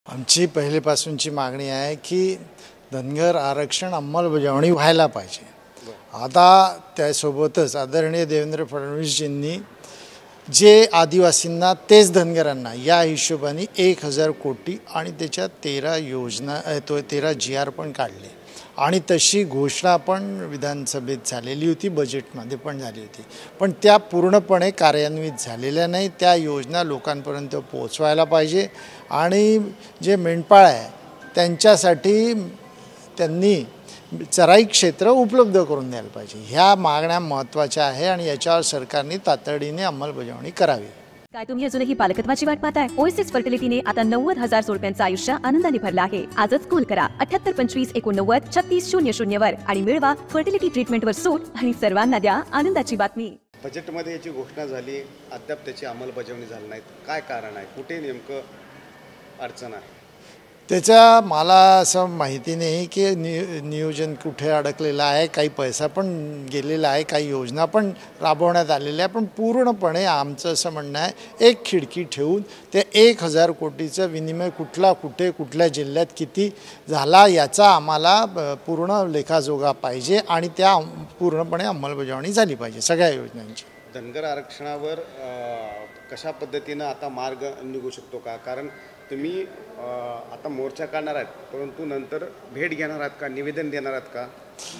आमची पहिलेपासूनची मागणी आहे की धनगर आरक्षण अंमलबजावणी व्हायला पाहिजे। आता त्यासोबतच आदरणीय देवेंद्र फडणवीसजींनी जे आदिवासींना तेच धनगरांना या हिशोबाने 1000 कोटी आणि त्याच्या 13 योजना 13 GR पण काढले आणि तशी घोषणा पण विधानसभेत झालेली होती, बजेटमध्ये पण झाली होती, पण त्या पूर्णपणे कार्यान्वित झालेल्या नाही। त्या योजना लोकांपर्यंत पोहोचवायला पाहिजे आणि जे मेंढपाळ आहे त्यांच्यासाठी त्यांनी चराई क्षेत्र उपलब्ध करून द्यायला पाहिजे। ह्या मागण्या महत्त्वाच्या आहे आणि याच्यावर सरकारने तातडीने अंमलबजावणी करावी। काय तुम्ही अजूनही पालकत्वाची वाट पाहताय? ओएसिस फर्टिलिटीने आता 90,000 जोडप्यांचं आयुष्य आनंदाने भरलं आहे। आजच कॉल करा 78 25 89 36 00 वर आणि मिळवा फर्टिलिटी ट्रीटमेंटवर सूट आणि सर्वांना द्या आनंदाची बातमी। बजेटमध्ये याची घोषणा झाली, अद्याप त्याची अंमलबजावणी झाली नाही, काय कारण आहे? कुठे नेमकं अडचण आहे? त्याचा मला असं माहिती नाही की नियोजन कुठे अडकलेलं आहे, काही पैसा पण गेलेला आहे, काही योजना पण राबवण्यात आलेल्या आहे, पण पूर्णपणे आमचं असं म्हणणं आहे एक खिडकी ठेवून ते 1000 कोटीचं विनिमय कुठला कुठे कुठल्या जिल्ह्यात किती झाला याचा आम्हाला पूर्ण लेखाजोगा पाहिजे आणि त्या पूर्णपणे अंमलबजावणी झाली पाहिजे सगळ्या योजनांची। धनगर आरक्षणावर कशा पद्धतीनं आता मार्ग निघू शकतो का? कारण तुम्ही आता मोर्चा काढणार आहात, परंतु नंतर भेट घेणार आहात का, निवेदन देणार आहात का?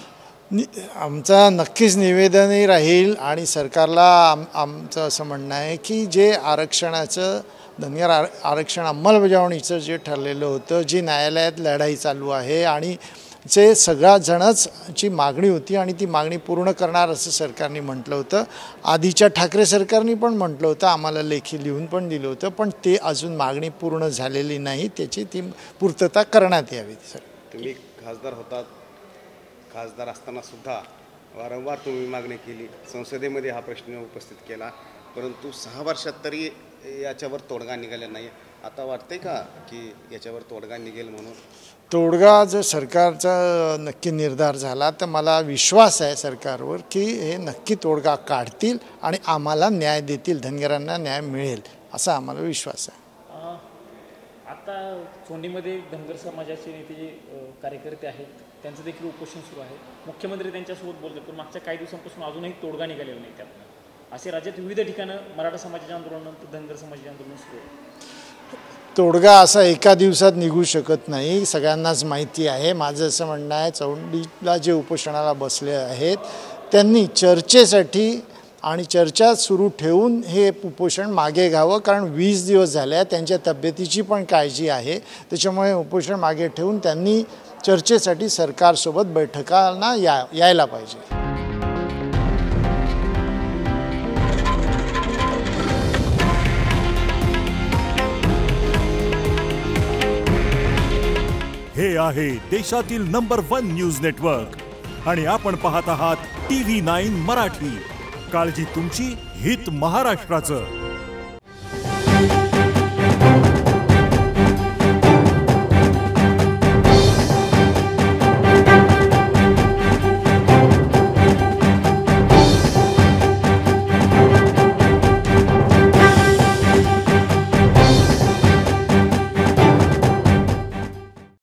आमचा नक्कीच निवेदनही राहील आणि सरकारला आमचं असं म्हणणं आहे की जे आरक्षणाचं धनगर आरक्षण अंमलबजावणीचं जे ठरलेलं होतं, जी न्यायालयात लढाई चालू आहे आणि जे सगळ्या जणांची मागणी होती आणि ती मागणी पूर्ण करणार असं सरकारने म्हटलं होतं। आधीच्या ठाकरे सरकारने पण म्हटलं होतं, आम्हाला लेखी लिहून पण दिलं होतं, पण ते अजून मागणी पूर्ण झालेली नाही, त्याची ती पूर्तता करण्यात यावी। सर, तुम्ही खासदार होतात, खासदार असताना सुद्धा वारंवार तुम्ही मागणी केली, संसदेमध्ये हा प्रश्न उपस्थित केला, परंतु 6 वर्षात तरी याच्यावर तोडगा निघाला नाही। आता वाटते का की याच्यावर तोडगा निघेल? म्हणून तोडगा जर सरकारचा नक्की निर्धार झाला तर मला विश्वास आहे सरकारवर की हे नक्की तोडगा काढतील आणि आम्हाला न्याय देतील, धनगरांना न्याय मिळेल असा आम्हाला विश्वास आहे। आता सोंडीमध्ये धनगर समाजाचे नेते जे कार्यकर्ते आहेत त्यांचं देखील उपोषण सुरू आहे, मुख्यमंत्री त्यांच्यासोबत बोलतात, पण मागच्या काही दिवसांपासून अजूनही तोडगा निघालेला नाही त्यातनं। असे राज्यात विविध ठिकाणं मराठा समाजाच्या आंदोलनानंतर धनगर समाजाचे आंदोलन सुरू आहे। तोडगा असा एका दिवसात निघू शकत नाही, सगळ्यांनाच माहिती आहे। माझं असं म्हणणं आहे चौंडीला जे उपोषणाला बसले आहेत त्यांनी चर्चेसाठी आणि चर्चा सुरू ठेवून हे उपोषण मागे घ्यावं, कारण 20 दिवस झाले त्यांच्या तब्येतीची पण काळजी आहे, त्याच्यामुळे उपोषण मागे ठेवून त्यांनी चर्चेसाठी सरकारसोबत बैठकांना यायला पाहिजे। हे आहे देशातील नंबर 1 न्यूज नेटवर्क आणि आपण पाहत आहात TV9 मराठी। काळजी तुमची, हित महाराष्ट्राचं।